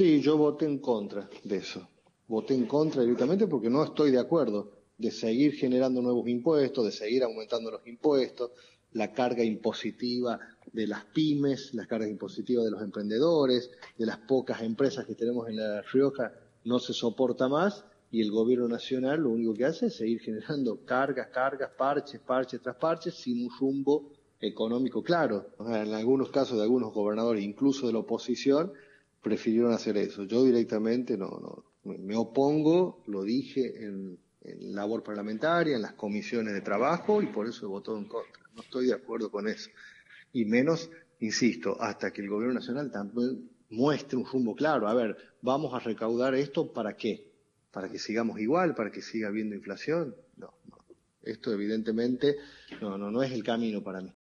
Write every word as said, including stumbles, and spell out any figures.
Sí, yo voté en contra de eso. Voté en contra directamente porque no estoy de acuerdo de seguir generando nuevos impuestos, de seguir aumentando los impuestos, la carga impositiva de las pymes, la carga impositiva de los emprendedores, de las pocas empresas que tenemos en La Rioja, no se soporta más y el gobierno nacional lo único que hace es seguir generando cargas, cargas, parches, parches tras parches, sin un rumbo económico claro. O sea, en algunos casos de algunos gobernadores, incluso de la oposición, prefirieron hacer eso. Yo directamente no, no me opongo, lo dije en, en labor parlamentaria, en las comisiones de trabajo y por eso he votado en contra. No estoy de acuerdo con eso. Y menos, insisto, hasta que el gobierno nacional también muestre un rumbo claro. A ver, vamos a recaudar esto ¿para qué? ¿Para que sigamos igual? ¿Para que siga habiendo inflación? No, no. Esto evidentemente no, no, no es el camino para mí.